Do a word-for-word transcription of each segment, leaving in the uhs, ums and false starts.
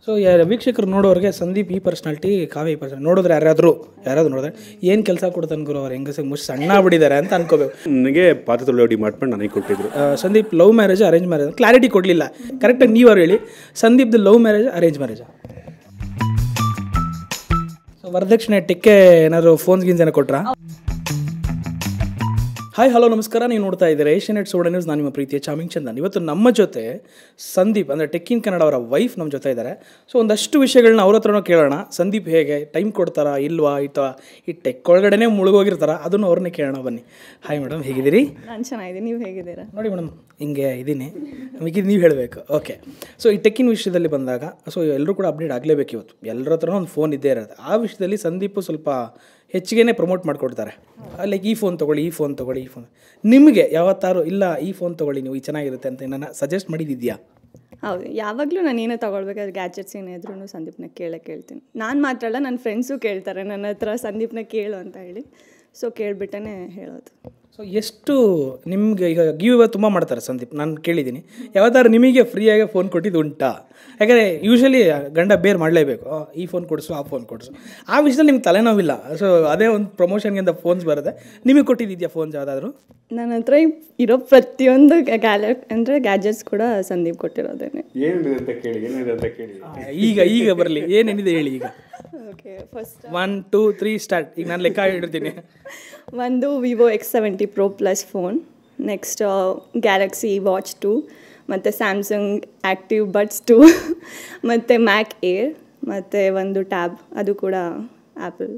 So ವೀಕ್ಷಕರು ನೋಡೋರಿಗೆ ಸಂದೀಪ್ ಈ personality, ಕಾವ್ಯ ಈ ಪರ್ಸನಾಲಿಟಿ ನೋಡಿದ್ರೆ ಯಾರಾದರೂ ಯಾರಾದರೂ ನೋಡಿದ್ರೆ ಏನು ಕೆಲಸ ಕೊಡ್ತಾನೆ ಗುರು ಅವ್ರು ಹೆಂಗಸ ಮುಚ್ಚಿ ಸಣ್ಣ ಬಿಡಿದ್ದಾರೆ ಅಂತ ಅನ್ಕೋಬೇಕು. ನನಗೆ ಪಾತ್ರ ತೊಳೆಯೋ ಡಿಪಾರ್ಟ್ಮೆಂಟ್ ನನಗೆ ಕೊಟ್ಟಿದ್ರು. Sandeep love marriage arrange marriage clarity ಕೊಡಲಿಲ್ಲ. ಕರೆಕ್ಟಾಗಿ ನೀವು ಅವ್ರು ಹೇಳಿ, ಸಂದೀಪ್ದು love marriage arrange marriage? So ವರದಕ್ಷಿಣೆ ಟಿಕ್ಕೆ ಏನಾದ್ರು ಫೋನ್ ಗೀನ್ಸ್ ಏನೋ ಕೊಟ್ರಾ? ಹಾಯ್ ಹಲೋ ನಮಸ್ಕಾರ, ನೀವು ನೋಡ್ತಾ ಇದ್ದೀರಾ ಏಷ್ಯಾನೆಟ್ ಸುವರ್ಣ ನ್ಯೂಸ್. ನಾನು ನಿಮ್ಮ ಪ್ರೀತಿಯ ಚಾಮಿಂಗ್ ಚಂದನ್. ಇವತ್ತು ನಮ್ಮ ಜೊತೆ ಸಂದೀಪ್ ಅಂದರೆ ಟೆಕ್ ಇನ್ ಕನ್ನಡ ಅವರ ವೈಫ್ ನಮ್ಮ ಜೊತೆ ಇದ್ದಾರೆ. ಸೊ ಒಂದಷ್ಟು ವಿಷಯಗಳನ್ನ ಅವ್ರ ಹತ್ರನೂ ಕೇಳೋಣ. ಸಂದೀಪ್ ಹೇಗೆ ಟೈಮ್ ಕೊಡ್ತಾರಾ ಇಲ್ವಾ, ಅಥವಾ ಈ ಟೆಕ್ ಒಳಗಡೆ ಮುಳುಗೋಗಿರ್ತಾರ, ಅದನ್ನು ಅವ್ರನ್ನೇ ಕೇಳೋಣ ಬನ್ನಿ. ಹಾಯ್ ಮೇಡಮ್, ಹೇಗಿದ್ದೀರಿ? ನಾನು ಚೆನ್ನಾಗಿದ್ದೀನಿ, ನೀವು ಹೇಗಿದ್ದೀರಾ? ನೋಡಿ ಮೇಡಮ್, ಹಿಂಗೆ ಇದ್ದೀನಿ, ನಮಗಿದು ನೀವು ಹೇಳಬೇಕು. ಓಕೆ, ಸೊ ಈ ಟೆಕ್ಕಿನ ವಿಷಯದಲ್ಲಿ ಬಂದಾಗ ಸೊ ಎಲ್ಲರೂ ಕೂಡ ಅಪ್ಡೇಟ್ ಆಗಲೇಬೇಕು. ಇವತ್ತು ಎಲ್ಲರ ಹತ್ರನೂ ಒಂದು ಫೋನ್ ಇದ್ದೇ ಇರೋದು. ಆ ವಿಷಯದಲ್ಲಿ ಸಂದೀಪು ಸ್ವಲ್ಪ ಹೆಚ್ಚಿಗೆ ಪ್ರಮೋಟ್ ಮಾಡಿಕೊಡ್ತಾರೆ. ಲೈಕ್ ಈ ಫೋನ್ ತೊಗೊಳ್ಳಿ, ಈ ಫೋನ್ ತೊಗೊಳ್ಳಿ, ಈ ಫೋನ್. ನಿಮಗೆ ಯಾವತ್ತಾರು ಇಲ್ಲ ಈ ಫೋನ್ ತೊಗೊಳ್ಳಿ ನೀವು, ಈ ಚೆನ್ನಾಗಿರುತ್ತೆ ಅಂತ ನನ್ನ ಸಜೆಸ್ಟ್ ಮಾಡಿದ್ದಿದೆಯಾ? ಹೌದು, ಯಾವಾಗಲೂ ನಾನು ಏನೋ ತೊಗೊಳ್ಬೇಕಾದ್ರೆ ಗ್ಯಾಜೆಟ್ಸ್ ಏನಾದ್ರೂ ಸಂದೀಪ್ನ ಕೇಳೇ ಕೇಳ್ತೀನಿ. ನಾನು ಮಾತ್ರ ಅಲ್ಲ, ನನ್ನ ಫ್ರೆಂಡ್ಸು ಕೇಳ್ತಾರೆ ನನ್ನ ಹತ್ರ ಸಂದೀಪ್ನ ಕೇಳು ಅಂತ ಹೇಳಿ. ಸೊ ಕೇಳಿಬಿಟ್ಟೇ ಹೇಳೋದು. ಸೊ ಎಷ್ಟು ನಿಮಗೆ ಈಗ ಗಿವ್ ಅವೇ ತುಂಬ ಮಾಡ್ತಾರೆ ಸಂದೀಪ್, ನಾನು ಕೇಳಿದ್ದೀನಿ. ಯಾವತ್ತಾರು ನಿಮಗೆ ಫ್ರೀಯಾಗಿ ಫೋನ್ ಕೊಟ್ಟಿದ್ದು ಉಂಟಾ? ಯಾಕಂದರೆ ಯೂಶ್ವಲಿ ಗಂಡ ಬೇರೆ ಮಾಡಲೇಬೇಕು, ಈ ಫೋನ್ ಕೊಡಿಸು ಆ ಫೋನ್ ಕೊಡಿಸು. ಆ ವಿಷಯದಲ್ಲಿ ನಿಮ್ಗೆ ತಲೆನೋವಿಲ್ಲ. ಸೊ ಅದೇ ಒಂದು ಪ್ರಮೋಷನ್ಗಿಂತ ಫೋನ್ಸ್ ಬರುತ್ತೆ. ನಿಮಗೆ ಕೊಟ್ಟಿದ್ದಿದೆಯಾ ಫೋನ್ಸ್ ಯಾವುದಾದ್ರು? ನನ್ನ ಹತ್ರ ಇರೋ ಪ್ರತಿಯೊಂದು ಗ್ಯಾಲ ಅಂದರೆ ಗ್ಯಾಜೆಟ್ಸ್ ಕೂಡ ಸಂದೀಪ್ ಕೊಟ್ಟಿರೋದೇನೆ. ಏನಿದೆ ಅಂತ ಕೇಳಿ, ಏನಿದೆ ಅಂತ ಕೇಳಿ. ಈಗ ಈಗ ಬರಲಿ, ಏನೇನಿದೆ ಹೇಳಿ ಈಗ. Okay, first one two three start. ಈಗ ನಾನು ಲೆಕ್ಕ ಇಡ್ತೀನಿ. ಒಂದು Vivo X seventy pro plus phone, next Galaxy Watch two, ಮತ್ತು ಸ್ಯಾಮ್ಸಂಗ್ ಆ್ಯಕ್ಟಿವ್ ಬಡ್ಸ್ ಟು, ಮತ್ತು ಮ್ಯಾಕ್ ಏರ್, ಮತ್ತು ಒಂದು ಟ್ಯಾಬ್, ಅದು ಕೂಡ ಆ್ಯಪಲ್.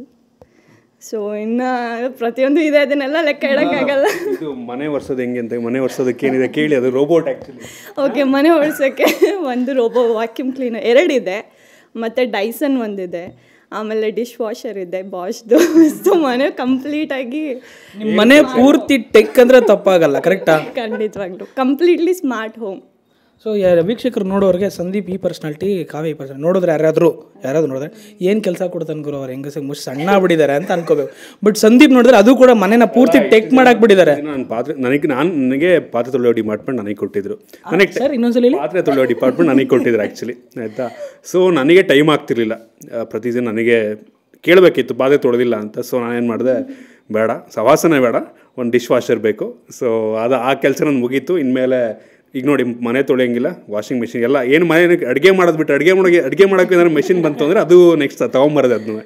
ಸೊ ಇನ್ನು ಪ್ರತಿಯೊಂದು ಇದೆ, ಅದನ್ನೆಲ್ಲ ಲೆಕ್ಕ ಇಡೋಕ್ಕಾಗಲ್ಲ. ಇದು ಮನೆ ಒರೆಸೋದು ಹೆಂಗೆ ಅಂತ, ಮನೆ ಒರೆಸೋದಕ್ಕೆ ಏನಿದೆ ಕೇಳಿ. ಅದು ರೋಬೋಟ್ ಆ್ಯಕ್ಚುಲಿ. ಓಕೆ, ಮನೆ ಒರೆಸೋಕ್ಕೆ ಒಂದು ರೋಬೋ ವಾಕ್ಯೂಮ್ ಕ್ಲೀನರ್ ಎರಡಿದೆ, ಮತ್ತು ಡೈಸನ್ ಒಂದಿದೆ, ಆಮೇಲೆ ಡಿಶ್ ವಾಷರ್ ಇದೆ ಬಾಷ್ದು. ಸೊ ಮನೆ ಕಂಪ್ಲೀಟಾಗಿ, ನಿಮ್ಮ ಮನೆ ಪೂರ್ತಿ ಟೆಕ್ ಅಂದರೆ ತಪ್ಪಾಗಲ್ಲ, ಕರೆಕ್ಟಾ? ಖಂಡಿತವಾಗ್ಲು ಕಂಪ್ಲೀಟ್ಲಿ ಸ್ಮಾರ್ಟ್ ಹೋಮ್. ಸೊ ವೀಕ್ಷಕರು ನೋಡೋರಿಗೆ ಸಂದೀಪ್ ಈ ಪರ್ಸ್ನಾಲಿಟಿ, ಕಾವ್ಯ ಈ ಪರ್ಸನಾಲಿಟಿ ನೋಡಿದ್ರೆ ಯಾರಾದರೂ ಯಾರಾದರೂ ನೋಡಿದ್ರೆ ಏನು ಕೆಲಸ ಕೊಡ್ತಾನೆ ಗುರು ಅವ್ರು ಹೆಂಗಸ ಮುಚ್ಚಿ ಸಣ್ಣ ಬಿಡಿದ್ದಾರೆ ಅಂತ ಅನ್ಕೋಬೇಕು. ಬಟ್ ಸಂದೀಪ್ ನೋಡಿದ್ರೆ ಅದು ಕೂಡ ಮನೆನ ಪೂರ್ತಿ ಟೆಕ್ ಮಾಡಕ್ಕೆ ಬಿಟ್ಟಿದ್ದಾರೆ. ನಾನು ಪಾತ್ರೆ ನನಗೆ ನಾನು ನನಗೆ ಪಾತ್ರೆ ತೊಳೆಯೋ ಡಿಪಾರ್ಟ್ಮೆಂಟ್ ನನಗೆ ಕೊಟ್ಟಿದ್ರು. ನನಗೆ ಸರ್ ಇನ್ನೊಂದ್ಸಲಿ ಪಾತ್ರೆ ತೊಳೆಯೋ ಡಿಪಾರ್ಟ್ಮೆಂಟ್ ನನಗೆ ಕೊಟ್ಟಿದ್ರು ಆ್ಯಕ್ಚುಲಿ, ಆಯಿತಾ. ಸೊ ನನಗೆ ಟೈಮ್ ಆಗ್ತಿರ್ಲಿಲ್ಲ. ಪ್ರತಿದಿನ ನನಗೆ ಕೇಳಬೇಕಿತ್ತು ಪಾತ್ರೆ ತೊಳೆದಿಲ್ಲ ಅಂತ. ಸೊ ನಾನೇನು ಮಾಡಿದೆ, ಬೇಡ ಸವಾಸನೆ ಬೇಡ, ಒಂದು ಡಿಶ್ ವಾಷರ್ ಬೇಕು. ಸೊ ಅದು ಆ ಕೆಲಸ ನಾನು ಮುಗೀತು. ಇನ್ಮೇಲೆ ಈಗ ನೋಡಿ, ಮನೆ ತೊಳೆಯಂಗಿಲ್ಲ, ವಾಷಿಂಗ್ ಮಿಷಿನ್ ಎಲ್ಲ ಏನು ಮನೆ ಅಡುಗೆ ಮಾಡೋದು ಬಿಟ್ಟು ಅಡುಗೆ ಮಾಡೋಕ್ಕೆ ಅಡುಗೆ ಮಾಡೋಕ್ಕೆ ಏನಾದ್ರು ಮೆಷಿನ್ ಬಂತು ಅಂದರೆ ಅದು ನೆಕ್ಸ್ಟ್ ತೊಗೊಂಬರೋದು ಅದನ್ನು.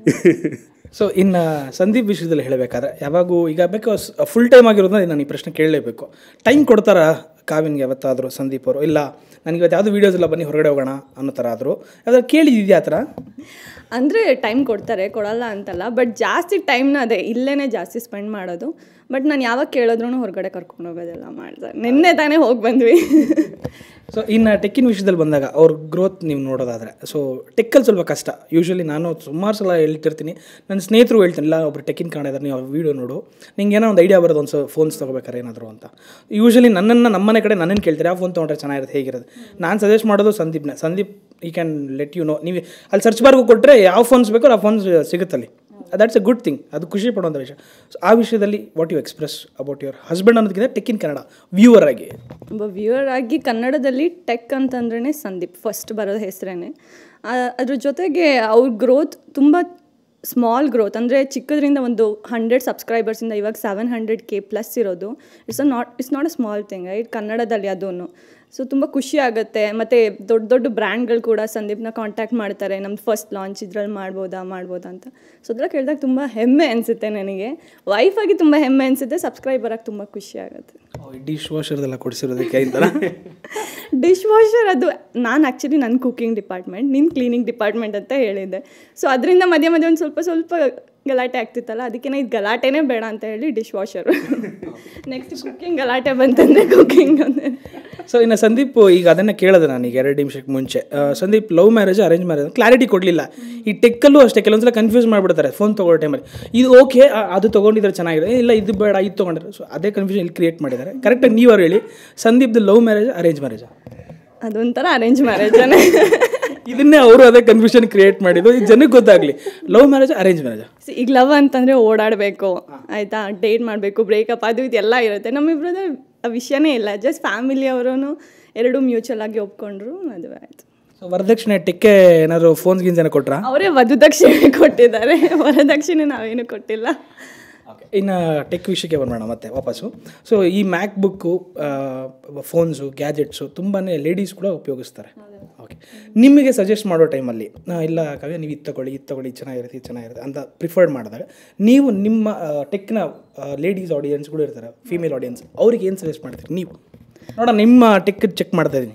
ಸೊ ಇನ್ನು ಸಂದೀಪ್ ವಿಷಯದಲ್ಲಿ ಹೇಳಬೇಕಾದ್ರೆ, ಯಾವಾಗೂ ಈಗ ಬೇಕು ಫುಲ್ ಟೈಮ್ ಆಗಿರೋದನ್ನ ನಾನು ಈ ಪ್ರಶ್ನೆ ಕೇಳಲೇಬೇಕು. ಟೈಮ್ ಕೊಡ್ತಾರಾ ಕಾವ್ಯನ್ಗೆ ಯಾವತ್ತಾದರೂ ಸಂದೀಪ್ ಅವರು? ಇಲ್ಲ ನನಗೆ ಇವತ್ತು ಯಾವುದು ವೀಡಿಯೋಸ್ ಎಲ್ಲ ಬನ್ನಿ ಹೊರಗಡೆ ಹೋಗೋಣ ಅನ್ನೋ ಥರ ಆದರೂ ಯಾವ್ದಾದ್ರು ಕೇಳಿದ್ಯಾ ಆ ಥರ? ಅಂದರೆ ಟೈಮ್ ಕೊಡ್ತಾರೆ, ಕೊಡಲ್ಲ ಅಂತಲ್ಲ, ಬಟ್ ಜಾಸ್ತಿ ಟೈಮ್ನ ಅದೇ ಇಲ್ಲೇ ಜಾಸ್ತಿ ಸ್ಪೆಂಡ್ ಮಾಡೋದು. ಬಟ್ ನಾನು ಯಾವಾಗ ಕೇಳಿದ್ರೂ ಹೊರಗಡೆ ಕರ್ಕೊಂಡು ಹೋಗೋದೆಲ್ಲ ಮಾಡ್ತಾರೆ. ನಿನ್ನೆ ತಾನೇ ಹೋಗಿ ಬಂದ್ವಿ. ಸೊ ಇನ್ನು ಟೆಕ್ಕಿನ ವಿಷಯದಲ್ಲಿ ಬಂದಾಗ ಅವ್ರ ಗ್ರೋತ್ ನೀವು ನೋಡೋದಾದರೆ, ಸೊ ಟೆಕ್ಕಲ್ಲಿ ಸ್ವಲ್ಪ ಕಷ್ಟ. ಯೂಶ್ವಲಿ ನಾನು ಸುಮಾರು ಸಲ ಹೇಳ್ತಿರ್ತೀನಿ, ನನ್ನ ಸ್ನೇಹಿತರು ಹೇಳ್ತೀನಿ, ಇಲ್ಲ ಒಬ್ರು ಟೆಕ್ಕಿನ ಕನ್ನಡ ಇದ್ದಾರೆ, ನೀವು ವೀಡಿಯೋ ನೋಡು, ನಿಂಗೆ ಏನೋ ಒಂದು ಐಡಿಯಾ ಬರೋದು ಒಂದು ಸೊ ಫೋನ್ಸ್ ತೊಗೋಬೇಕಾರೆ ಏನಾದರೂ ಅಂತ. ಯೂಶ್ವಲಿ ನನ್ನನ್ನು ನಮ್ಮನೆ ಕಡೆ ನನ್ನನ್ನು ಕೇಳ್ತಾರೆ, ಯಾವ ಫೋನ್ ತೊಗೊಂಡ್ರೆ ಚೆನ್ನಾಗಿರುತ್ತೆ, ಹೇಗಿರೋದು. ನಾನು ಸಜೆಸ್ಟ್ ಮಾಡೋದು ಸಂದೀಪ್ನ. ಸಂದೀಪ್ ಈ ಕ್ಯಾನ್ ಲೆಟ್ ಯು ನೋ. ನೀವು ಅಲ್ಲಿ ಸರ್ಚ್ ಬಾರ್ಗೂ ಕೊಟ್ಟರೆ ಯಾವ ಫೋನ್ಸ್ ಬೇಕೋ ಆ ಫೋನ್ಸ್ ಸಿಗುತ್ತಲ್ಲಿ. ದಟ್ಸ್ ಎ ಗುಡ್ ಥಿಂಗ್, ಅದು ಖುಷಿ ಪಡುವಂಥ ವಿಷಯ. ಸೊ ಆ ವಿಷಯದಲ್ಲಿ what you express about your husband ಅನ್ನೋದಕ್ಕಿಂತ ಟೆಕ್ ಇನ್ ಕನ್ನಡ ವ್ಯೂವರ್ ಆಗಿ? ಒಬ್ಬ ವ್ಯೂವರ್ ಆಗಿ ಕನ್ನಡದಲ್ಲಿ ಟೆಕ್ ಅಂತಂದ್ರೇ ಸಂದೀಪ್ ಫಸ್ಟ್ ಬರೋದು ಹೆಸರೇನೆ. ಅದ್ರ ಜೊತೆಗೆ ಅವ್ರ ಗ್ರೋತ್ ತುಂಬ ಸ್ಮಾಲ್ ಗ್ರೋತ್, ಅಂದರೆ ಚಿಕ್ಕದ್ರಿಂದ ಒಂದು ಹಂಡ್ರೆಡ್ ಸಬ್ಸ್ಕ್ರೈಬರ್ಸಿಂದ ಇವಾಗ ಸೆವೆನ್ ಹಂಡ್ರೆಡ್ ಕೆ ಪ್ಲಸ್ ಇರೋದು. It's a not it's not a small thing right, ಕನ್ನಡದಲ್ಲಿ ಅದೂ. ಸೊ ತುಂಬ ಖುಷಿ ಆಗುತ್ತೆ. ಮತ್ತು ದೊಡ್ಡ ದೊಡ್ಡ ಬ್ರ್ಯಾಂಡ್ಗಳು ಕೂಡ ಸಂದೀಪ್ನ ಕಾಂಟ್ಯಾಕ್ಟ್ ಮಾಡ್ತಾರೆ, ನಮ್ದು ಫಸ್ಟ್ ಲಾಂಚ್ ಇದ್ರಲ್ಲಿ ಮಾಡ್ಬೋದಾ ಮಾಡ್ಬೋದಾ ಅಂತ. ಸೊ ಅದ್ರಲ್ಲಿ ಕೇಳಿದಾಗ ತುಂಬ ಹೆಮ್ಮೆ ಅನಿಸುತ್ತೆ ನನಗೆ. ವೈಫಾಗಿ ತುಂಬ ಹೆಮ್ಮೆ ಅನಿಸುತ್ತೆ, ಸಬ್ಸ್ಕ್ರೈಬರ್ ಆಗಿ ತುಂಬ ಖುಷಿ ಆಗುತ್ತೆ. ಡಿಶ್ ವಾಷರ್ದೆಲ್ಲ ಕೊಡಿಸಿರೋದಕ್ಕೆ ಡಿಶ್ ವಾಷರ್ ಅದು ನಾನು ಆ್ಯಕ್ಚುಲಿ ನನ್ನ ಕುಕಿಂಗ್ ಡಿಪಾರ್ಟ್ಮೆಂಟ್, ನಿನ್ನ ಕ್ಲೀನಿಂಗ್ ಡಿಪಾರ್ಟ್ಮೆಂಟ್ ಅಂತ ಹೇಳಿದ್ದೆ. ಸೊ ಅದರಿಂದ ಮಧ್ಯೆ ಮಧ್ಯೆ ಒಂದು ಸ್ವಲ್ಪ ಸ್ವಲ್ಪ ಗಲಾಟೆ ಆಗ್ತಿತ್ತಲ್ಲ, ಅದಕ್ಕೆ ಇದು ಗಲಾಟೆನೇ ಬೇಡ ಅಂತ ಹೇಳಿ ಡಿಶ್ ವಾಷರ್. ನೆಕ್ಸ್ಟ್ ಕುಕ್ಕಿಂಗ್ ಗಲಾಟೆ ಬಂತಂದರೆ ಕುಕ್ಕಿಂಗ್ ಅಂದರೆ. ಸೊ ಇನ್ನು ಸಂದೀಪ್ ಈಗ ಅದನ್ನು ಕೇಳಿದೆ ನಾನು ಈಗ ಎರಡು ನಿಮಿಷಕ್ಕೆ ಮುಂಚೆ. Sandeep love marriage arrange marriage clarity ಕೊಡಲಿಲ್ಲ. ಈ ಟೆಕ್ಕಲ್ಲೂ ಅಷ್ಟೇ ಕೆಲವೊಂದ್ಸಲ ಕನ್ಫ್ಯೂಸ್ ಮಾಡಿಬಿಡ್ತಾರೆ ಫೋನ್ ತೊಗೊಳ್ಳೋ ಟೈಮಲ್ಲಿ. ಇದು ಓಕೆ, ಅದು ತೊಗೊಂಡಿದ್ರೆ ಚೆನ್ನಾಗಿದೆ, ಇಲ್ಲ ಇದು ಬೇಡ ಇದು ತೊಗೊಂಡಿದ್ರೆ. ಸೊ ಅದೇ ಕನ್ಫ್ಯೂಷನ್ ಇಲ್ಲಿ ಕ್ರಿಯೇಟ್ ಮಾಡಿದ್ದಾರೆ. ಕರೆಕ್ಟಾಗಿ ನೀವು ಅವ್ರು ಹೇಳಿ, ಸಂದೀಪ್ದು ಲವ್ ಮ್ಯಾರೇಜ್ ಅರೇಂಜ್ ಮ್ಯಾರೇಜಾ? ಅದೊಂಥರ ಅರೇಂಜ್ ಮ್ಯಾರೇಜನೇ. ಇದನ್ನೇ ಅವರು ಅದೇ ಕನ್ಫ್ಯೂಷನ್ ಕ್ರಿಯೇಟ್ ಮಾಡಿದ್ದು, ಈ ಜನಕ್ಕೆ ಗೊತ್ತಾಗಲಿ. Love marriage arrange marriage? ಈಗ ಲವ್ ಅಂತಂದರೆ ಓಡಾಡಬೇಕು, ಆಯಿತಾ, ಡೇಟ್ ಮಾಡಬೇಕು, ಬ್ರೇಕಪ್ ಅದು ಇದೆಲ್ಲ ಇರುತ್ತೆ. ನಮ್ಮಿಬ್ಬರದ್ದು ಆ ವಿಷಯನೇ ಇಲ್ಲ. ಜಸ್ಟ್ ಫ್ಯಾಮಿಲಿ ಅವರೂ ಎರಡು ಮ್ಯೂಚುವಲ್ ಆಗಿ ಒಪ್ಕೊಂಡ್ರು, ಮದುವೆ ಆಯಿತು. ಸೊ ವರದಕ್ಷಿಣೆ ಟೆಕ್ಕೆ ಏನಾದ್ರು ಫೋನ್ ಗೀನ್ಸ್ ಏನೋ ಕೊಟ್ರಾ? ಅವರೇ ವಧುದಕ್ಷಿಣೆ ಕೊಟ್ಟಿದ್ದಾರೆ, ವರದಕ್ಷಿಣೆ ನಾವೇನು ಕೊಟ್ಟಿಲ್ಲ. ಓಕೆ, ಇನ್ನು ಟೆಕ್ ವಿಷಯಕ್ಕೆ ಬರೋಣ ಮತ್ತೆ ವಾಪಸ್ಸು. ಸೊ ಈ ಮ್ಯಾಕ್ ಬುಕ್ಕು, ಫೋನ್ಸು, ಗ್ಯಾಜೆಟ್ಸು ತುಂಬಾ ಲೇಡೀಸ್ ಕೂಡ ಉಪಯೋಗಿಸ್ತಾರೆ. ಓಕೆ, ನಿಮಗೆ ಸಜೆಸ್ಟ್ ಮಾಡೋ ಟೈಮಲ್ಲಿ ಇಲ್ಲ ಕಾವ್ಯ ನೀವು ಇದು ತಗೊಳ್ಳಿ ಇದು ತಗೊಳ್ಳಿ ಚೆನ್ನಾಗಿರುತ್ತೆ ಇದು ಚೆನ್ನಾಗಿರುತ್ತೆ ಅಂತ ಪ್ರಿಫರ್ಡ್ ಮಾಡಿದಾಗ ನೀವು ನಿಮ್ಮ ಟೆಕ್ನ ಲೇಡೀಸ್ ಆಡಿಯನ್ಸ್ ಕೂಡ ಇರ್ತಾರೆ, ಫೀಮೇಲ್ ಆಡಿಯನ್ಸ್, ಅವ್ರಿಗೆ ಏನು ಸಜೆಸ್ಟ್ ಮಾಡ್ತೀರಿ ನೀವು? ನೋಡೋಣ, ನಿಮ್ಮ ಟೆಕ್ ಚೆಕ್ ಮಾಡ್ತಾ ಇದ್ದೀನಿ.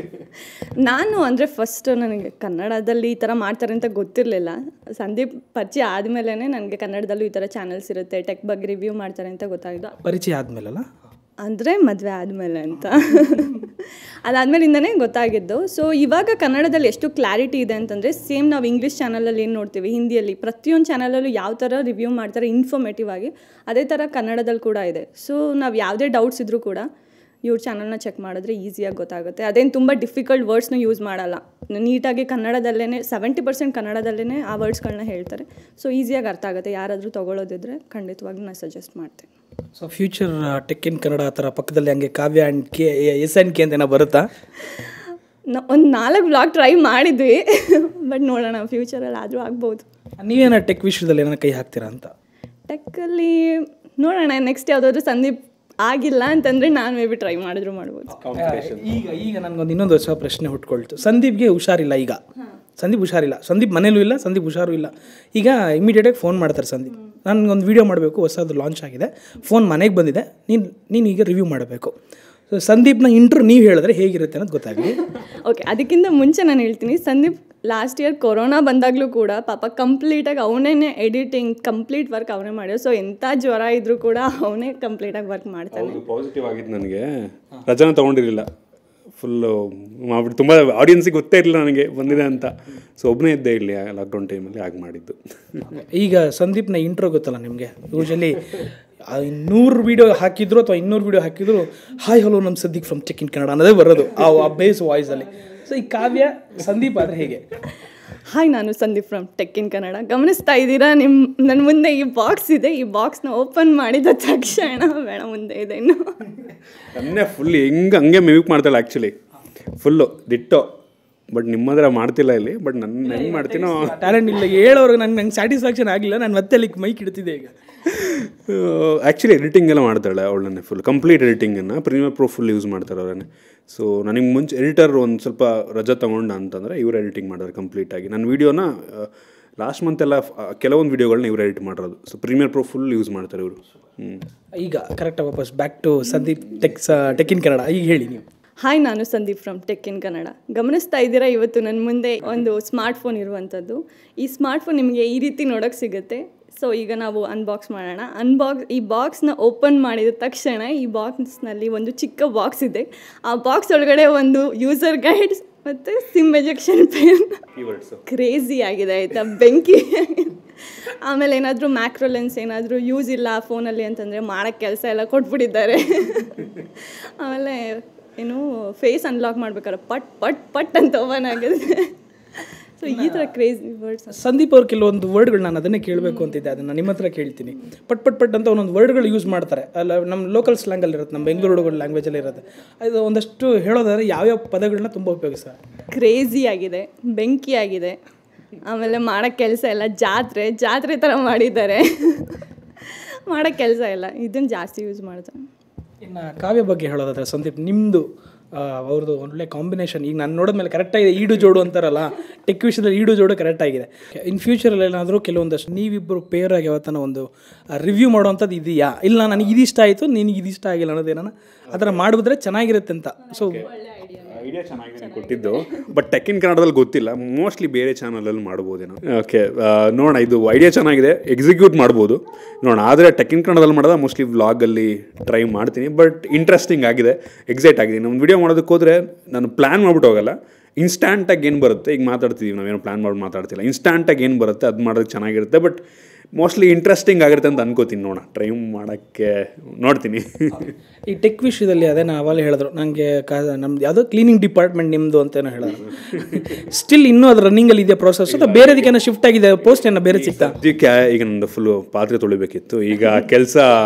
ನಾನು ಅಂದರೆ ಫಸ್ಟ್ ನನಗೆ ಕನ್ನಡದಲ್ಲಿ ಈ ಥರ ಮಾಡ್ತಾರೆ ಅಂತ ಗೊತ್ತಿರಲಿಲ್ಲ. ಸಂದೀಪ್ ಪರಿಚಯ ಆದಮೇಲೆ ನನಗೆ ಕನ್ನಡದಲ್ಲೂ ಈ ಥರ ಚಾನಲ್ಸ್ ಇರುತ್ತೆ, ಟೆಕ್ ಬಗ್ಗೆ ರಿವ್ಯೂ ಮಾಡ್ತಾರೆ ಅಂತ ಗೊತ್ತಾಗಿದ್ದು. ಪರಿಚಯ ಆದಮೇಲಲ್ಲ ಅಂದರೆ ಮದುವೆ ಆದಮೇಲೆ ಅಂತ ಅದಾದಮೇಲಿಂದನೇ ಗೊತ್ತಾಗಿದ್ದು. ಸೊ ಇವಾಗ ಕನ್ನಡದಲ್ಲಿ ಎಷ್ಟು ಕ್ಲಾರಿಟಿ ಇದೆ ಅಂತಂದರೆ, ಸೇಮ್ ನಾವು ಇಂಗ್ಲೀಷ್ ಚಾನಲಲ್ಲಿ ಏನು ನೋಡ್ತೀವಿ, ಹಿಂದಿಯಲ್ಲಿ ಪ್ರತಿಯೊಂದು ಚಾನಲಲ್ಲೂ ಯಾವ ಥರ ರಿವ್ಯೂ ಮಾಡ್ತಾರೆ ಇನ್ಫಾರ್ಮೇಟಿವ್ ಆಗಿ, ಅದೇ ಥರ ಕನ್ನಡದಲ್ಲಿ ಕೂಡ ಇದೆ. ಸೊ ನಾವು ಯಾವುದೇ ಡೌಟ್ಸ್ ಇದ್ದರೂ ಕೂಡ ಇವ್ರ ಚಾನಲ್ನ ಚೆಕ್ ಮಾಡಿದ್ರೆ ಈಸಿಯಾಗಿ ಗೊತ್ತಾಗುತ್ತೆ. ಅದೇನು ತುಂಬ ಡಿಫಿಕಲ್ಟ್ ವರ್ಡ್ಸ್ನ ಯೂಸ್ ಮಾಡಲ್ಲ, ನೀಟಾಗಿ ಕನ್ನಡದಲ್ಲೇ ಸೆವೆಂಟಿ ಪರ್ಸೆಂಟ್ ಕನ್ನಡದಲ್ಲೇ ಆ ವರ್ಡ್ಸ್ಗಳನ್ನ ಹೇಳ್ತಾರೆ. ಸೊ ಈಸಿಯಾಗಿ ಅರ್ಥ ಆಗುತ್ತೆ. ಯಾರಾದರೂ ತೊಗೊಳ್ಳೋದಿದ್ರೆ ಖಂಡಿತವಾಗಿ ನಾನು ಸಜೆಸ್ಟ್ ಮಾಡ್ತೀನಿ. So future tech in Kannada ಆ ಥರ ಪಕ್ಕದಲ್ಲಿ ಹಂಗೆ Kavya and K S and K ಅಂತ ಏನೋ ಬರುತ್ತಾ? ಒಂದು ನಾಲ್ಕು ಬ್ಲಾಗ್ ಟ್ರೈ ಮಾಡಿದ್ವಿ, ಬಟ್ ನೋಡೋಣ ಫ್ಯೂಚರಲ್ಲಿ ಆದರೂ ಆಗ್ಬೋದು. ನೀವೇನೋ ಟೆಕ್ ವಿಷಯದಲ್ಲಿ ಏನೋ ಕೈ ಹಾಕ್ತೀರಾ ಅಂತ? ಟೆಕ್ಕಲ್ಲಿ ನೋಡೋಣ, ನೆಕ್ಸ್ಟ್ ಯಾವುದಾದ್ರೂ ಸಂದೀಪ್ ಆಗಿಲ್ಲ ಅಂತಂದರೆ ನಾನು ಮೇ ಬಿ ಟ್ರೈ ಮಾಡಿದ್ರು ಮಾಡ್ಬೋದು. ಈಗ ಈಗ ನನಗೊಂದು ಇನ್ನೊಂದು ಹೊಸ ಪ್ರಶ್ನೆ ಹುಟ್ಕೊಳ್ತು. ಸಂದೀಪ್ಗೆ ಹುಷಾರಿಲ್ಲ, ಈಗ ಸಂದೀಪ್ ಹುಷಾರಿಲ್ಲ, ಸಂದೀಪ್ ಮನೇಲೂ ಇಲ್ಲ, ಸಂದೀಪ್ ಹುಷಾರು ಇಲ್ಲ. ಈಗ ಇಮಿಡಿಯೇಟಾಗಿ ಫೋನ್ ಮಾಡ್ತಾರೆ ಸಂದೀಪ್, ನನಗೊಂದು ವೀಡಿಯೋ ಮಾಡಬೇಕು, ಹೊಸದು ಲಾಂಚ್ ಆಗಿದೆ, ಫೋನ್ ಮನೆಗೆ ಬಂದಿದೆ, ನೀನು ನೀನು ಈಗ ರಿವ್ಯೂ ಮಾಡಬೇಕು. ಸೊ ಸಂದೀಪ್ನ ಇಂಟ್ರೂ ನೀವು ಹೇಳಿದ್ರೆ ಹೇಗಿರುತ್ತೆ ಅನ್ನೋದು ಗೊತ್ತಾಗಲಿ. ಓಕೆ, ಅದಕ್ಕಿಂತ ಮುಂಚೆ ನಾನು ಹೇಳ್ತೀನಿ, ಸಂದೀಪ್ ಲಾಸ್ಟ್ ಇಯರ್ ಕೊರೋನಾ ಬಂದಾಗಲೂ ಕೂಡ ಪಾಪ ಕಂಪ್ಲೀಟಾಗಿ ಅವನೇ ಎಡಿಟಿಂಗ್ ಕಂಪ್ಲೀಟ್ ವರ್ಕ್ ಅವನೇ ಮಾಡಿದ್ರು. ಸೊ ಎಂಥ ಜ್ವರ ಇದ್ರೂ ಕೂಡ ಅವನೇ ಕಂಪ್ಲೀಟಾಗಿ ವರ್ಕ್ ಮಾಡ್ತಾನೆ. ಪಾಸಿಟಿವ್ ಆಗಿತ್ತು. ನನಗೆ ರಜಾನ ತೊಗೊಂಡಿರಲಿಲ್ಲ, ಫುಲ್ಲು ಮಾಡ್ಬಿಟ್ಟು ತುಂಬ ಆಡಿಯನ್ಸಿಗೆ ಗೊತ್ತೇ ಇರಲಿಲ್ಲ ನನಗೆ ಬಂದಿದೆ ಅಂತ. ಸೊ ಒಬ್ಬನೇ ಇದ್ದೇ ಇಲ್ಲಿ ಲಾಕ್ಡೌನ್ ಟೈಮಲ್ಲಿ ಆಗಿ ಮಾಡಿದ್ದು. ಈಗ ಸಂದೀಪ್ನ ಇಂಟ್ರೋ ಗೊತ್ತಲ್ಲ ನಿಮಗೆ, ಯೂಶಲಿ ಇನ್ನೂರು ವೀಡಿಯೋ ಹಾಕಿದ್ರು ಅಥವಾ ಇನ್ನೂರು ವೀಡಿಯೋ ಹಾಕಿದ್ರು ಹಾಯ್ ಹಲೋ ನಮ್ಮ Sandeep from tech in Kannada ಅನ್ನೋದೇ ಬರೋದು ಆ ಬೇಸ್ ವಾಯ್ಸಲ್ಲಿ. ಸೊ ಈ ಕಾವ್ಯ ಸಂದೀಪ್ ಆದರೆ ಹೇಗೆ? ಹಾಯ್, ನಾನು Sandeep from tech in Kannada. ಗಮನಿಸ್ತಾ ಇದ್ದೀರಾ ನಿಮ್ಮ ನನ್ನ ಮುಂದೆ ಈ ಬಾಕ್ಸ್ ಇದೆ, ಈ ಬಾಕ್ಸ್ನ ಓಪನ್ ಮಾಡಿದ ತಕ್ಷಣ ಬೇಡ ಮುಂದೆ ಇದೆ ಇನ್ನು ನನ್ನೇ ಫುಲ್ ಹೆಂಗೆ ಹಂಗೆ ಮಿಮಿಕ್ ಮಾಡ್ತಾಳೆ ಆ್ಯಕ್ಚುಲಿ, ಫುಲ್ಲು ದಿಟ್ಟೋ. ಬಟ್ ನಿಮ್ಮ ಹತ್ರ ಮಾಡ್ತಿಲ್ಲ ಇಲ್ಲಿ, ಬಟ್ ನನ್ನ ಹೆಂಗೆ ಮಾಡ್ತೀನೋ ಟ್ಯಾಲೆಂಟ್ ಇಲ್ಲ ಹೇಳೋರ್ಗೆ ನಂಗೆ ನಂಗೆ ಸ್ಯಾಟಿಸ್ಫ್ಯಾಕ್ಷನ್ ಆಗಿಲ್ಲ, ನಾನು ಮತ್ತೆ ಅಲ್ಲಿಗೆ ಮೈಕ್ ಇಡ್ತಿದ್ದೆ. ಈಗ ಆ್ಯಕ್ಚುಲಿ ಎಡಿಟಿಂಗ್ ಎಲ್ಲ ಮಾಡ್ತಾಳೆ ಅವಳನ್ನೇ, ಫುಲ್ ಕಂಪ್ಲೀಟ್ ಎಡಿಟಿಂಗನ್ನು ಪ್ರೀಮಿಯರ್ ಪ್ರೋ ಫುಲ್ ಯೂಸ್ ಮಾಡ್ತಾರೆ ಅವರನ್ನೇ. ಸೊ ನನಗೆ ಮುಂಚೆ ಎಡಿಟರ್ ಒಂದು ಸ್ವಲ್ಪ ರಜಾ ತೊಗೊಂಡ ಅಂತಂದರೆ ಇವರು ಎಡಿಟಿಂಗ್ ಮಾಡಿದ್ರೆ ಕಂಪ್ಲೀಟಾಗಿ. ನನ್ನ ವೀಡಿಯೋನ ಲಾಸ್ಟ್ ಮಂತೆಲ್ಲ ಕೆಲವೊಂದು ವೀಡಿಯೋಗಳನ್ನ ಇವ್ರು ಎಡಿಟ್ ಮಾಡಿರೋದು. So Premiere Pro full use ಮಾಡ್ತಾರೆ ಇವರು. ಹ್ಞೂ ಈಗ ಕರೆಕ್ಟಾಗಿ ವಾಪಸ್ back to Sandeep techs tech in Kannada. ಈಗ ಹೇಳಿ ನೀವು. ಹಾಯ್, ನಾನು Sandeep from tech in Kannada. ಗಮನಿಸ್ತಾ ಇದ್ದೀರಾ, ಇವತ್ತು ನನ್ನ ಮುಂದೆ ಒಂದು ಸ್ಮಾರ್ಟ್ಫೋನ್ ಇರುವಂಥದ್ದು. ಈ ಸ್ಮಾರ್ಟ್ಫೋನ್ ನಿಮಗೆ ಈ ರೀತಿ ನೋಡೋಕ್ಕೆ ಸಿಗುತ್ತೆ. ಸೊ ಈಗ ನಾವು ಅನ್ಬಾಕ್ಸ್ ಮಾಡೋಣ. ಅನ್ಬಾಕ್ಸ್ ಈ ಬಾಕ್ಸ್ನ ಓಪನ್ ಮಾಡಿದ ತಕ್ಷಣ ಈ ಬಾಕ್ಸ್ನಲ್ಲಿ ಒಂದು ಚಿಕ್ಕ ಬಾಕ್ಸ್ ಇದೆ. ಆ ಬಾಕ್ಸ್ ಒಳಗಡೆ ಒಂದು ಯೂಸರ್ ಗೈಡ್ಸ್ ಮತ್ತು ಸಿಮ್ ಎಜೆಕ್ಷನ್ ಪೇನ್. ಕ್ರೇಜಿ ಆಗಿದೆ ಆಯಿತಾ, ಬೆಂಕಿ. ಆಮೇಲೆ ಏನಾದರೂ ಮ್ಯಾಕ್ರೋ ಲೆನ್ಸ್ ಏನಾದರೂ ಯೂಸ್ ಇಲ್ಲ ಆ ಫೋನಲ್ಲಿ ಅಂತಂದರೆ ಮಾಡೋಕ್ಕೆ ಕೆಲಸ ಎಲ್ಲ ಕೊಟ್ಬಿಟ್ಟಿದ್ದಾರೆ. ಆಮೇಲೆ ಏನು ಫೇಸ್ ಅನ್ಲಾಕ್ ಮಾಡ್ಬೇಕಾದ್ರೆ ಪಟ್ ಪಟ್ ಪಟ್ ಅಂತ ಓಪನ್ ಆಗಿದೆ. ಸೊ ಈ ಥರ ಕ್ರೇಜಿ ವರ್ಡ್ಸ್. ಸಂದೀಪ್ ಅವ್ರು ಕೆಲವೊಂದು ವರ್ಡ್ಗಳು ನಾನು ಅದನ್ನೇ ಕೇಳಬೇಕು ಅಂತಿದ್ದೆ, ಅದನ್ನು ನಿಮ್ಮ ಹತ್ರ ಕೇಳ್ತೀನಿ. ಪಟ್ ಪಟ್ ಪಟ್ ಅಂತ ಒಂದೊಂದು ವರ್ಡ್ಗಳು ಯೂಸ್ ಮಾಡ್ತಾರೆ, ಅಲ್ಲ ನಮ್ಮ ಲೋಕಲ್ ಸ್ಲ್ಯಾಂಗಲ್ಲಿ ಇರುತ್ತೆ, ನಮ್ಮ ಬೆಂಗಳೂರು ಲ್ಯಾಂಗ್ವೇಜಲ್ಲಿ ಇರುತ್ತೆ. ಅದು ಒಂದಷ್ಟು ಹೇಳೋದಾದ್ರೆ ಯಾವ್ಯಾವ ಪದಗಳನ್ನ ತುಂಬ ಉಪಯೋಗಿಸ್ತಾರೆ? ಕ್ರೇಜಿ ಆಗಿದೆ, ಬೆಂಕಿ ಆಗಿದೆ, ಆಮೇಲೆ ಮಾಡೋಕ್ಕೆ ಕೆಲಸ ಎಲ್ಲ ಜಾತ್ರೆ ಜಾತ್ರೆ ಥರ ಮಾಡಿದ್ದಾರೆ. ಮಾಡೋಕ್ಕೆ ಕೆಲಸ ಇಲ್ಲ, ಇದನ್ನು ಜಾಸ್ತಿ ಯೂಸ್ ಮಾಡ್ತಾರೆ. ಇನ್ನು ಕಾವ್ಯ ಬಗ್ಗೆ ಹೇಳೋದಾದ್ರೆ ಸಂದೀಪ್ ನಿಮ್ಮದು ಅವ್ರದ್ದು ಒಳ್ಳೆ ಕಾಂಬಿನೇಷನ್ ಈಗ ನಾನು ನೋಡಿದ್ಮೇಲೆ ಕರೆಕ್ಟಾಗಿದೆ. ಈಡು ಜೋಡು ಅಂತಾರಲ್ಲ, ಟೆಕ್ ವಿಷಯದಲ್ಲಿ ಈಡು ಜೋಡು ಕರೆಕ್ಟಾಗಿದೆ. ಇನ್ ಫ್ಯೂಚರಲ್ಲಿ ಏನಾದರೂ ಕೆಲವೊಂದಷ್ಟು ನೀವಿಬ್ಬರು ಪೇರ್ ಆಗಿ ಯಾವತ್ತನ ಒಂದು ರಿವ್ಯೂ ಮಾಡೋವಂಥದ್ದು ಇದೆಯಾ? ಇಲ್ಲ ನನಗೆ ಇದಿಷ್ಟ ಆಯಿತು ನಿನಗೆ ಇದಿಷ್ಟ ಆಗಿಲ್ಲ ಅನ್ನೋದೇನ ಆ ಥರ ಮಾಡಿಬಿಟ್ರೆ ಚೆನ್ನಾಗಿರುತ್ತೆ ಅಂತ. ಸೊ ಐಡಿಯಾ ಚೆನ್ನಾಗಿದೆ ಕೊಟ್ಟಿದ್ದು, ಬಟ್ ಟೆಕ್ ಇನ್ ಕನ್ನಡದಲ್ಲಿ ಗೊತ್ತಿಲ್ಲ, ಮೋಸ್ಟ್ಲಿ ಬೇರೆ ಚಾನಲಲ್ಲಿ ಮಾಡ್ಬೋದೇನೋ. ಓಕೆ, ನೋಡೋಣ, ಇದು ಐಡಿಯಾ ಚೆನ್ನಾಗಿದೆ, ಎಕ್ಸಿಕ್ಯೂಟ್ ಮಾಡ್ಬೋದು ನೋಡೋಣ. ಆದರೆ ಟೆಕ್ ಇನ್ ಕನ್ನಡದಲ್ಲಿ ಮಾಡಿದ್ರೆ ಮೋಸ್ಟ್ಲಿ ವ್ಲಾಗಲ್ಲಿ ಟ್ರೈ ಮಾಡ್ತೀನಿ. ಬಟ್ ಇಂಟ್ರೆಸ್ಟಿಂಗ್ ಆಗಿದೆ, ಎಕ್ಸೈಟ್ ಆಗಿದೆ. ನಮ್ಮ ವಿಡಿಯೋ ಮಾಡೋದಕ್ಕೆ ಹೋದರೆ ನಾನು ಪ್ಲ್ಯಾನ್ ಮಾಡ್ಬಿಟ್ಟು ಹೋಗಲ್ಲ, ಇನ್ಸ್ಟ್ಯಾಂಟಾಗಿ ಏನು ಬರುತ್ತೆ, ಈಗ ಮಾತಾಡ್ತಿದ್ದೀವಿ ನಾವೇನು ಪ್ಲ್ಯಾನ್ ಮಾಡಿ ಮಾತಾಡ್ತಿಲ್ಲ, ಇನ್ಸ್ಟ್ಯಾಂಟಾಗಿ ಏನು ಬರುತ್ತೆ ಅದು ಮಾಡೋದಕ್ಕೆ ಚೆನ್ನಾಗಿರುತ್ತೆ. ಬಟ್ ಮೋಸ್ಟ್ಲಿ ಇಂಟ್ರೆಸ್ಟಿಂಗ್ ಆಗಿರುತ್ತೆ ಅಂತ ಅನ್ಕೋತೀನಿ. ನೋಡೋಣ, ಟ್ರೈ ಮಾಡೋಕ್ಕೆ ನೋಡ್ತೀನಿ. ಈ ಟೆಕ್ ವಿಷಯದಲ್ಲಿ ಅದೇ ನಾವು ಅವಾಗಲೇ ಹೇಳಿದ್ರು, ನನಗೆ ಕಾ ನಮ್ದು ಯಾವುದೋ ಕ್ಲೀನಿಂಗ್ ಡಿಪಾರ್ಟ್ಮೆಂಟ್ ನಿಮ್ಮದು ಅಂತೇನೋ ಹೇಳಿದ್ರು. ಸ್ಟಿಲ್ ಇನ್ನೂ ಅದು ರನ್ನಿಂಗಲ್ಲಿ ಇದೆ ಪ್ರೋಸೆಸ್, ಅಥವಾ ಬೇರೆದಕ್ಕೇನೋ ಶಿಫ್ಟ್ ಆಗಿದೆ, ಪೋಸ್ಟ್ ಏನೋ ಬೇರೆ ಸಿಗ್ತಾ? ಅದಕ್ಕೆ ಈಗ ನಂದು ಫುಲ್ಲು ಪಾತ್ರೆ ತೊಳಿಬೇಕಿತ್ತು, ಈಗ ಕೆಲಸ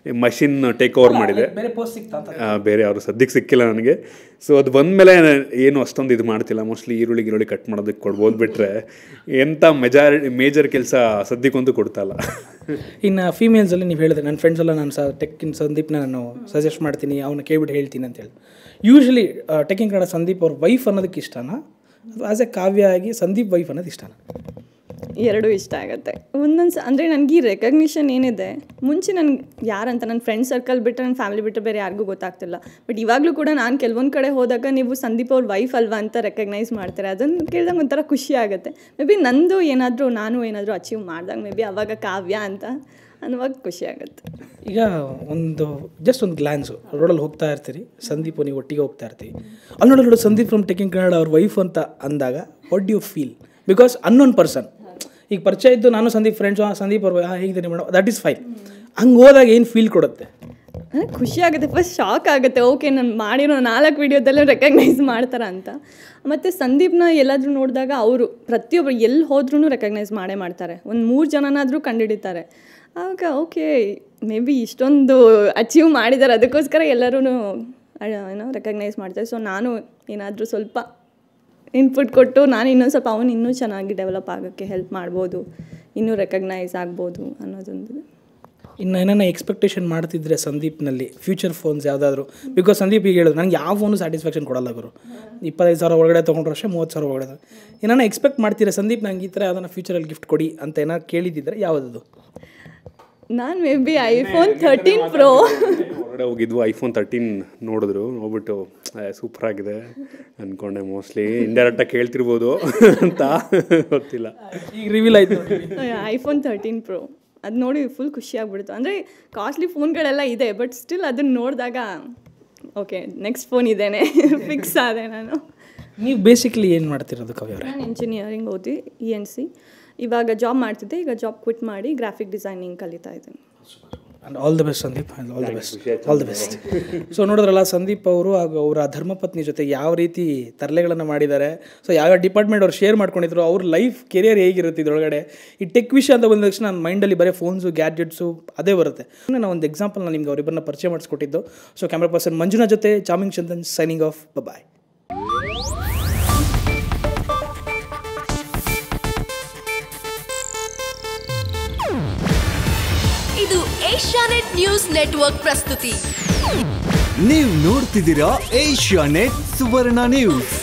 ಮಷಿನ್ ಟೇಕ್ ಓವರ್ ಮಾಡಿದೆ. ಬೇರೆ ಪೋಸ್ಟ್ ಸಿಗ್ತಾ ಅಂತ? ಆ, ಬೇರೆ ಅವರು ಸದ್ಯಕ್ಕೆ ಸಿಕ್ಕಿಲ್ಲ ನನಗೆ. ಸೊ ಅದು ಬಂದಮೇಲೆ ಏನು ಅಷ್ಟೊಂದು ಇದು ಮಾಡ್ತಿಲ್ಲ. ಮೋಸ್ಟ್ಲಿ ಈರುಳ್ಳಿ ಗಿರುಳ್ಳಿ ಕಟ್ ಮಾಡೋದಕ್ಕೆ ಕೊಡ್ಬೋದು ಬಿಟ್ಟರೆ ಎಂಥ ಮೆಜಾರಿಟಿ ಮೇಜರ್ ಕೆಲಸ ಸದ್ಯಕ್ಕಂತೂ ಕೊಡ್ತಾಯಿಲ್ಲ. ಇನ್ನು ಫೀಮೇಲ್ಸಲ್ಲಿ ನೀವು ಹೇಳಿದ್ರೆ ನನ್ನ ಫ್ರೆಂಡ್ಸ್ ಎಲ್ಲ ನಾನು ಸ ಟೆಕ್ಕಿನ್ ಸಂದೀಪ್ನ ನಾನು ಸಜೆಸ್ಟ್ ಮಾಡ್ತೀನಿ, ಅವನ್ನ ಕೇಳ್ಬಿಟ್ಟು ಹೇಳ್ತೀನಿ ಅಂತೇಳಿ. ಯೂಶ್ವಲಿ ಟೆಕ್ಕಿನ್ ಕನ್ನಡ ಸಂದೀಪ್ ಅವ್ರ ವೈಫ್ ಅನ್ನೋದಕ್ಕೆ ಇಷ್ಟನಾ ಅಥವಾ ಆ್ಯಸ್ ಎ ಕಾವ್ಯ ಆಗಿ ಸಂದೀಪ್ ವೈಫ್ ಅನ್ನೋದು ಇಷ್ಟನಾ? ಎರಡೂ ಇಷ್ಟ ಆಗುತ್ತೆ ಒಂದೊಂದು. ಅಂದರೆ ನನಗೆ ಈ ರೆಕಗ್ನಿಷನ್ ಏನಿದೆ, ಮುಂಚೆ ನನಗೆ ಯಾರಂತ ನನ್ನ ಫ್ರೆಂಡ್ ಸರ್ಕಲ್ ಬಿಟ್ಟರೆ ನನ್ನ ಫ್ಯಾಮಿಲಿ ಬಿಟ್ಟರೆ ಬೇರೆ ಯಾರಿಗೂ ಗೊತ್ತಾಗ್ತಿಲ್ಲ. ಬಟ್ ಇವಾಗಲೂ ಕೂಡ ನಾನು ಕೆಲವೊಂದು ಕಡೆ ಹೋದಾಗ ನೀವು ಸಂದೀಪ್ ಅವ್ರ ವೈಫ್ ಅಲ್ವಾ ಅಂತ ರೆಕಗ್ನೈಸ್ ಮಾಡ್ತಾರೆ. ಅದನ್ನು ಕೇಳಿದಾಗ ಒಂಥರ ಖುಷಿ ಆಗುತ್ತೆ. ಮೇ ಬಿ ನಂದು ಏನಾದರೂ ನಾನು ಏನಾದರೂ ಅಚೀವ್ ಮಾಡಿದಾಗ ಮೇ ಬಿ ಅವಾಗ ಕಾವ್ಯ ಅಂತ ಅನ್ನುವಾಗ ಖುಷಿ ಆಗುತ್ತೆ. ಈಗ ಒಂದು ಜಸ್ಟ್ ಒಂದು ಗ್ಲಾನ್ಸು ರೋಡಲ್ಲಿ ಹೋಗ್ತಾ ಇರ್ತೀರಿ, ಸಂದೀಪ್ ನೀವು ಒಟ್ಟಿಗೆ ಹೋಗ್ತಾ ಇರ್ತೀವಿ, ಅಲ್ಲಿ ನೋಡೋ ನೋಡು ಸಂದೀಪ್ ಫ್ರಮ್ ಟೆಕ್ಕಿನ್ ಕನ್ನಡ ಅವ್ರ ವೈಫ್ ಅಂತ ಅಂದಾಗ what do you feel? Because unknown person ಈಗ ಪರಿಚಯ ಇದ್ದು ನಾನು ಸಂದೀಪ್ ಫ್ರೆಂಡ್ಸು ಸಂದೀಪ್ ಅವ್ರ ಹಾಂ ಹೇಗಿದ್ದೀನಿ ಮೇಡಮ್ ದಟ್ ಈಸ್ ಫೈನ್. ಹಂಗೆ ಹೋದಾಗ ಏನು ಫೀಲ್ ಕೊಡುತ್ತೆ? ಖುಷಿ ಆಗುತ್ತೆ. ಫಸ್ಟ್ ಶಾಕ್ ಆಗುತ್ತೆ, ಓಕೆ ನಾನು ಮಾಡಿರೋ ನಾಲ್ಕು ವೀಡಿಯೋದಲ್ಲೂ ರೆಕಗ್ನೈಸ್ ಮಾಡ್ತಾರೆ ಅಂತ. ಮತ್ತು ಸಂದೀಪ್ನ ಎಲ್ಲಾದರೂ ನೋಡಿದಾಗ ಅವರು ಪ್ರತಿಯೊಬ್ಬರು ಎಲ್ಲಿ ಹೋದ್ರೂ ರೆಕಗ್ನೈಸ್ ಮಾಡೇ ಮಾಡ್ತಾರೆ. ಒಂದು ಮೂರು ಜನನಾದರೂ ಕಂಡುಹಿಡಿತಾರೆ. ಆವಾಗ ಓಕೆ ಮೇ ಬಿ ಇಷ್ಟೊಂದು ಅಚೀವ್ ಮಾಡಿದ್ದಾರೆ, ಅದಕ್ಕೋಸ್ಕರ ಎಲ್ಲರೂ ಏನೋ ರೆಕಗ್ನೈಸ್ ಮಾಡ್ತಾರೆ. ಸೊ ನಾನು ಏನಾದರೂ ಸ್ವಲ್ಪ ಇನ್ಪುಟ್ ಕೊಟ್ಟು ನಾನು ಇನ್ನೊಂದು ಸ್ವಲ್ಪ ಅವನು ಇನ್ನೂ ಚೆನ್ನಾಗಿ ಡೆವಲಪ್ ಆಗೋಕ್ಕೆ ಹೆಲ್ಪ್ ಮಾಡ್ಬೋದು, ಇನ್ನೂ ರೆಕಗ್ನೈಸ್ ಆಗ್ಬೋದು ಅನ್ನೋದೊಂದು. ಇನ್ನು ಏನಾನ ಎಕ್ಸ್ಪೆಕ್ಟೇಷನ್ ಮಾಡ್ತಿದ್ರೆ ಸಂದೀಪ್ನಲ್ಲಿ ಫ್ಯೂಚರ್ ಫೋನ್ಸ್ ಯಾವುದಾದ್ರು? ಬಿಕಾಸ್ ಸಂದೀಪ್ ಈಗ ಹೇಳಿದ್ರು ನನಗೆ ಯಾವ ಫೋನು ಸ್ಯಾಟಿಸ್ಫ್ಯಾಕ್ಷನ್ ಕೊಡಲ್ಲ ಗುರು, ಇಪ್ಪತ್ತೈದು ಸಾವಿರ ಒಳಗಡೆ ತೊಗೊಂಡ್ರೆ ಅಷ್ಟೇ, ಮೂವತ್ತು ಸಾವಿರ ಒಳಗಡೆ. ಏನಾನ ಎಕ್ಸ್ಪೆಕ್ಟ್ ಮಾಡ್ತೀರಾ ಸಂದೀಪ್ ನಂಗೆ ಈ ಥರ ಅದನ್ನು ಫ್ಯೂಚರಲ್ಲಿ ಗಿಫ್ಟ್ ಕೊಡಿ ಅಂತ ಏನಾರು ಕೇಳಿದ್ದಿದ್ರೆ ಯಾವುದದು? ನಾನು maybe iPhone thirteen pro ಹೊರಗಡೆ ಹೋಗಿದ್ವು, ಐಫೋನ್ ತರ್ಟೀನ್ ನೋಡಿದ್ರು, ನೋಡ್ಬಿಟ್ಟು ಸೂಪರ್ ಆಗಿದೆ ಅಂದ್ಕೊಂಡೆ. ಮೋಸ್ಟ್ಲಿ ಇಂಡೈರೆಕ್ಟಾಗಿ ಕೇಳ್ತಿರ್ಬೋದು ಅಂತ ಗೊತ್ತಿಲ್ಲ, ಈಗ ರಿವೀಲ್ ಆಯಿತು. ಐಫೋನ್ ತರ್ಟೀನ್ ಪ್ರೋ ಅದು ನೋಡಿ ಫುಲ್ ಖುಷಿ ಆಗ್ಬಿಡ್ತು. ಅಂದರೆ ಕಾಸ್ಟ್ಲಿ ಫೋನ್ಗಳೆಲ್ಲ ಇದೆ, ಬಟ್ ಸ್ಟಿಲ್ ಅದನ್ನು ನೋಡಿದಾಗ ಓಕೆ ನೆಕ್ಸ್ಟ್ ಫೋನ್ ಇದೇನೆ ಫಿಕ್ಸ್ ಆದೆ ನಾನು. ನೀವು ಬೇಸಿಕ್ಲಿ ಏನು ಮಾಡ್ತಿರೋದು ಕವ್ಯ ಅವರೇ? ನಾನು ಇಂಜಿನಿಯರಿಂಗ್ ಓದಿ ಇ ಎನ್ ಸಿ, ಇವಾಗ ಜಾಬ್ ಮಾಡ್ತಿದ್ದೆ. ಈಗ ಜಾಬ್ ಕ್ವಿಟ್ ಮಾಡಿ ಗ್ರಾಫಿಕ್ ಡಿಸೈನಿಂಗ್ ಕಲಿತಾ ಇದ್ದೀನಿ. And all the best Sandeep, all the best, all the best. So ನೋಡಿದ್ರಲ್ಲ ಸಂದೀಪ್ ಅವರು ಹಾಗೂ ಅವರ ಧರ್ಮಪತ್ನಿ ಜೊತೆ ಯಾವ ರೀತಿ ತರಲೆಗಳನ್ನು ಮಾಡಿದ್ದಾರೆ. ಸೊ ಯಾವ ಡಿಪಾರ್ಟ್ಮೆಂಟ್ ಅವ್ರು ಶೇರ್ ಮಾಡ್ಕೊಂಡಿದ್ರು, ಅವ್ರ ಲೈಫ್ ಕೆರಿಯರ್ ಹೇಗಿರುತ್ತೆ ಇದರೊಳಗಡೆ. ಈ ಟೆಕ್ ವಿಷಯ ಅಂತ ಬಂದ ತಕ್ಷಣ ನನ್ನ ಮೈಂಡಲ್ಲಿ ಬರೀ ಫೋನ್ಸು ಗ್ಯಾಡ್ಜೆಟ್ಸು ಅದೇ ಬರುತ್ತೆ. ನಾನು ಒಂದು ಎಕ್ಸಾಂಪಲ್ ನಾನು ನಿಮ್ಗೆ ಅವರಿಬ್ಬರನ್ನ ಪರಿಚಯ ಮಾಡಿಸ್ಕೊಟ್ಟಿದ್ದು. ಸೊ ಕ್ಯಾಮ್ರಾ ಪರ್ಸನ್ ಮಂಜುನಾ ಜೊತೆ charming Chandan signing off, bye. ಇದು ಏಷ್ಯಾನೆಟ್ ನ್ಯೂಸ್ ನೆಟ್ವರ್ಕ್ ಪ್ರಸ್ತುತಿ. ನೀವು ನೋಡ್ತಿದ್ದೀರಾ ಏಷ್ಯಾನೆಟ್ ಸುವರ್ಣ ನ್ಯೂಸ್.